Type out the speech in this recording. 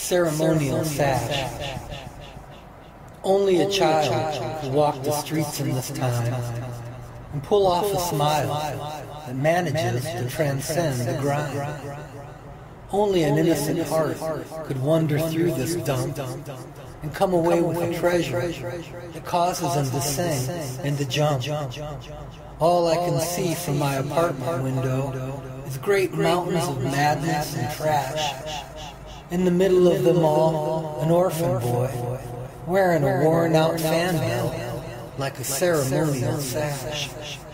ceremonial sash. Only a child could walk the streets in this time and pull off a smile that manages to transcend the grind. Only an innocent heart could wander through this dump and come away with a treasure that causes him to sing and to jump. All I can see from my apartment window is great mountains of madness and trash. In the middle of them all, an orphan boy, wearing a worn-out fan belt like a ceremonial sash.